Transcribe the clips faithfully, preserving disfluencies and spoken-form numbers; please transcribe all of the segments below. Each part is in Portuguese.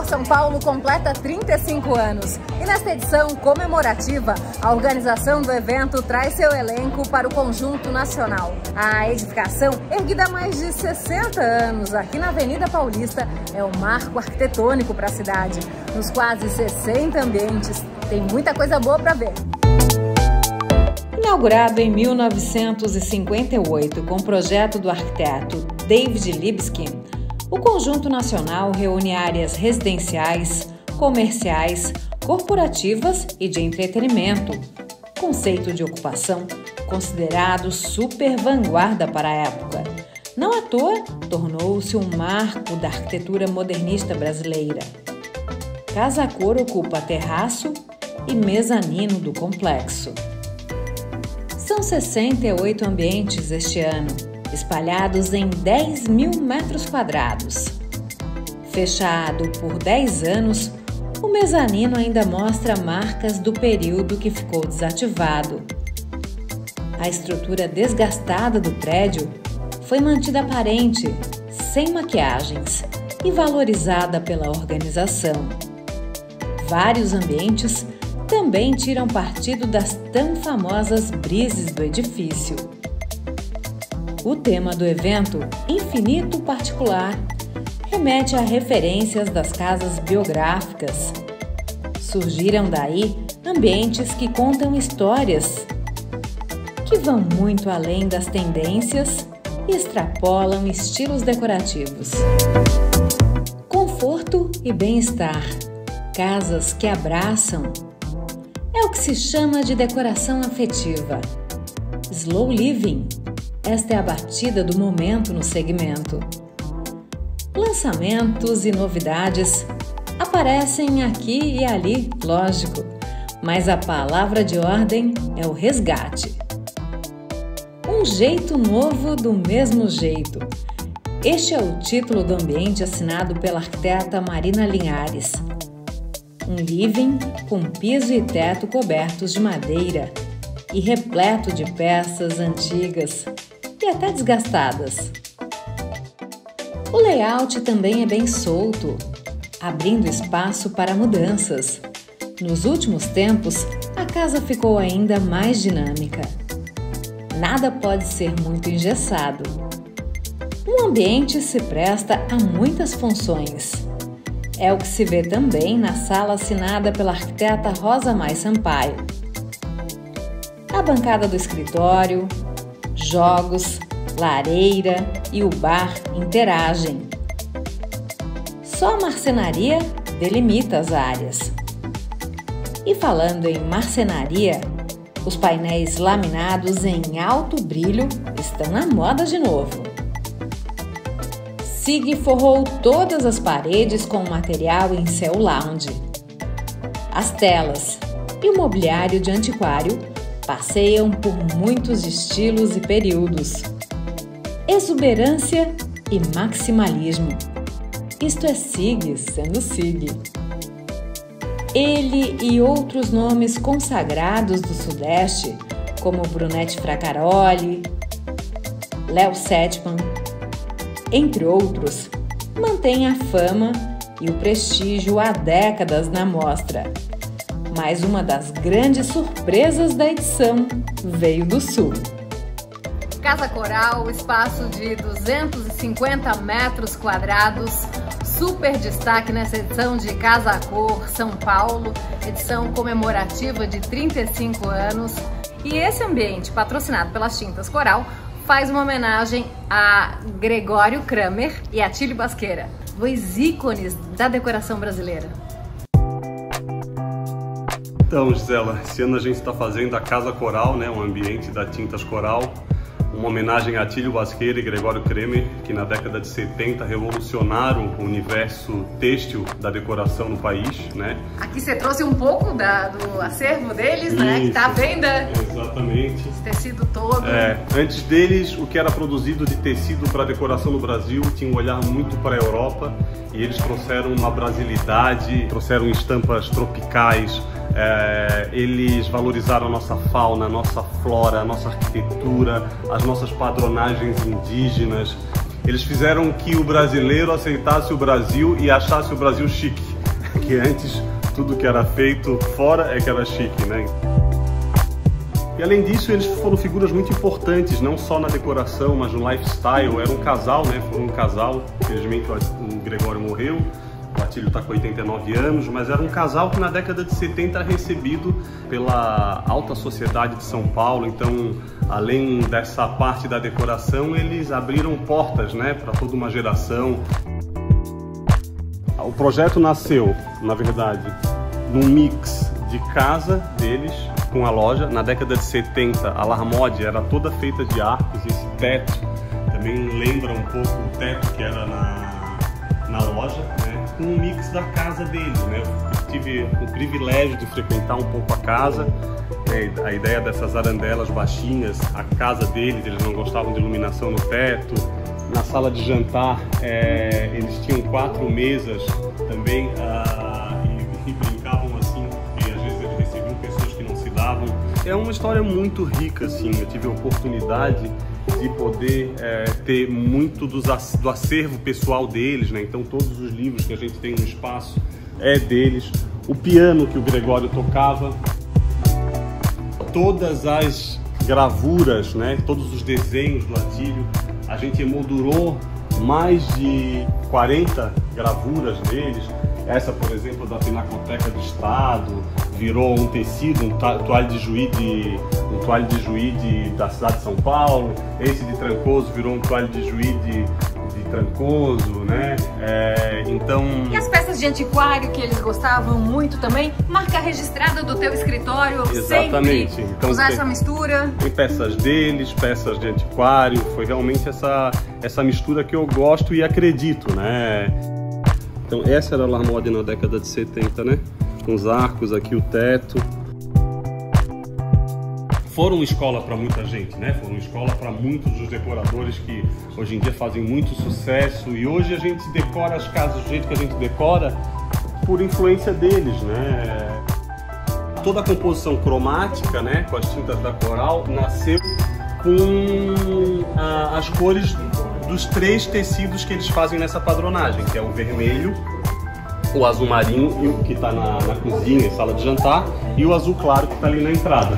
São Paulo completa trinta e cinco anos e nesta edição comemorativa, a organização do evento traz seu elenco para o Conjunto Nacional. A edificação, erguida há mais de sessenta anos aqui na Avenida Paulista, é um marco arquitetônico para a cidade. Nos quase sessenta ambientes, tem muita coisa boa para ver. Inaugurado em mil novecentos e cinquenta e oito com o projeto do arquiteto David Libeskind, o Conjunto Nacional reúne áreas residenciais, comerciais, corporativas e de entretenimento. Conceito de ocupação considerado super vanguarda para a época. Não à toa, tornou-se um marco da arquitetura modernista brasileira. Casa Cor ocupa terraço e mezanino do complexo. São sessenta e oito ambientes este ano, espalhados em dez mil metros quadrados. Fechado por dez anos, o mezanino ainda mostra marcas do período que ficou desativado. A estrutura desgastada do prédio foi mantida aparente, sem maquiagens e valorizada pela organização. Vários ambientes também tiram partido das tão famosas brises do edifício. O tema do evento, Infinito Particular, remete a referências das casas biográficas. Surgiram daí ambientes que contam histórias, que vão muito além das tendências e extrapolam estilos decorativos. Conforto e bem-estar, casas que abraçam, é o que se chama de decoração afetiva. Slow Living, esta é a batida do momento no segmento. Lançamentos e novidades aparecem aqui e ali, lógico, mas a palavra de ordem é o resgate. Um jeito novo do mesmo jeito. Este é o título do ambiente assinado pela arquiteta Marina Linhares. Um living com piso e teto cobertos de madeira e repleto de peças antigas e até desgastadas. O layout também é bem solto, abrindo espaço para mudanças. Nos últimos tempos, a casa ficou ainda mais dinâmica. Nada pode ser muito engessado. Um ambiente se presta a muitas funções. É o que se vê também na sala assinada pela arquiteta Rosa Mais Sampaio. A bancada do escritório, jogos, lareira e o bar interagem. Só a marcenaria delimita as áreas. E falando em marcenaria, os painéis laminados em alto brilho estão na moda de novo. Sig forrou todas as paredes com material em seu lounge. As telas e o mobiliário de antiquário passeiam por muitos estilos e períodos. Exuberância e maximalismo. Isto é Sig sendo Sig. Ele e outros nomes consagrados do Sudeste, como Brunetti Fracaroli, Léo Setman, entre outros, mantém a fama e o prestígio há décadas na mostra. Mas uma das grandes surpresas da edição veio do Sul. Casa Coral, espaço de duzentos e cinquenta metros quadrados, super destaque nessa edição de Casa Cor São Paulo, edição comemorativa de trinta e cinco anos. E esse ambiente, patrocinado pelas Tintas Coral, faz uma homenagem a Gregório Kramer e Atílio Basqueira, dois ícones da decoração brasileira. Então, Gisela, esse ano a gente está fazendo a Casa Coral, né, um ambiente da Tintas Coral, uma homenagem a Atílio Basqueira e Gregório Kramer, que na década de setenta revolucionaram o universo têxtil da decoração no país, né? Aqui você trouxe um pouco da, do acervo deles, Isso, né? Que está à venda. Exatamente. Esse tecido todo. É, antes deles, o que era produzido de tecido para decoração no Brasil tinha um olhar muito para a Europa e eles trouxeram uma brasilidade, trouxeram estampas tropicais. É, eles valorizaram a nossa fauna, a nossa flora, a nossa arquitetura, as nossas padronagens indígenas. Eles fizeram que o brasileiro aceitasse o Brasil e achasse o Brasil chique. que antes tudo que era feito fora é que era chique, né? E além disso, eles foram figuras muito importantes, não só na decoração, mas no lifestyle. Era um casal, né? Foi um casal, infelizmente o Gregório morreu, o Atílio está com oitenta e nove anos, mas era um casal que na década de setenta era recebido pela alta sociedade de São Paulo. Então, além dessa parte da decoração, eles abriram portas, né, para toda uma geração. O projeto nasceu, na verdade, num mix de casa deles com a loja. Na década de setenta, a Larmode era toda feita de arcos, e esse teto também lembra um pouco o teto que era na, na loja, né? Com um mix da casa deles, né? Eu tive o privilégio de frequentar um pouco a casa, né? A ideia dessas arandelas baixinhas, a casa deles, eles não gostavam de iluminação no teto. Na sala de jantar, é, eles tinham quatro mesas também, ah, e, e brincavam assim, porque às vezes eles recebiam pessoas que não se davam. É uma história muito rica, assim. Eu tive a oportunidade de poder é, ter muito dos, do acervo pessoal deles, né? Então todos os livros que a gente tem no espaço é deles. O piano que o Gregório tocava, todas as gravuras, né? Todos os desenhos do Atílio. A gente emoldurou mais de quarenta gravuras deles. Essa, por exemplo, da Pinacoteca do Estado, virou um tecido, um toalha de juí de, um toalha de juí de, da cidade de São Paulo. Esse de Trancoso virou um toalha de juí de, de Trancoso, né? É, então... E as peças de antiquário que eles gostavam muito também? Marca registrada do teu escritório. Exatamente. Sempre então, usar tem, essa mistura. Tem peças deles, peças de antiquário. Foi realmente essa, essa mistura que eu gosto e acredito, né? Então essa era a Larmode na década de setenta, né? Com os arcos aqui, o teto. Foram escola para muita gente, né? Foram escola para muitos dos decoradores que hoje em dia fazem muito sucesso. E hoje a gente decora as casas do jeito que a gente decora por influência deles, né? Toda a composição cromática, né? Com as tintas da Coral, nasceu com ah, as cores dos três tecidos que eles fazem nessa padronagem, que é o vermelho, o azul marinho, e o que está na, na cozinha e sala de jantar, e o azul claro que está ali na entrada.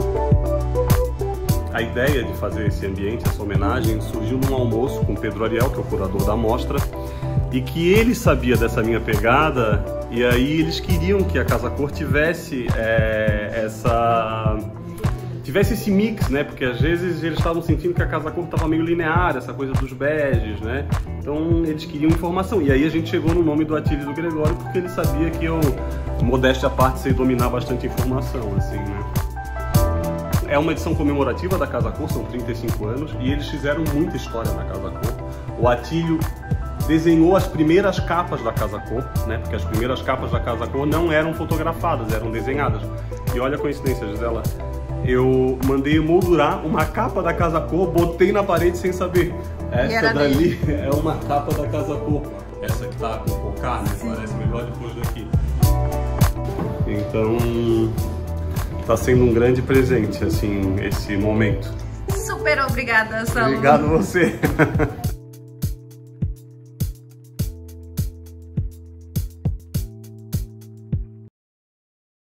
A ideia de fazer esse ambiente, essa homenagem, surgiu num almoço com o Pedro Ariel, que é o curador da mostra, e que ele sabia dessa minha pegada, e aí eles queriam que a Casa Cor tivesse é, essa... tivesse esse mix, né? Porque às vezes eles estavam sentindo que a Casa Cor estava meio linear, essa coisa dos beges, né? Então eles queriam informação. E aí a gente chegou no nome do Atílio e do Gregório, porque ele sabia que eu, modéstia à parte, sei dominar bastante informação, assim, né? É uma edição comemorativa da Casa Cor, são trinta e cinco anos, e eles fizeram muita história na Casa Cor. O Atílio desenhou as primeiras capas da Casa Cor, né? Porque as primeiras capas da Casa Cor não eram fotografadas, eram desenhadas. E olha a coincidência, Gisela. Eu mandei emoldurar uma capa da Casa Cor, botei na parede sem saber. Essa dali dele. É uma capa da Casa Cor. Essa que tá com cocar, né? Sim. Parece melhor depois daqui. Então, tá sendo um grande presente, assim, esse momento. Super obrigada, Saulo. Obrigado a você.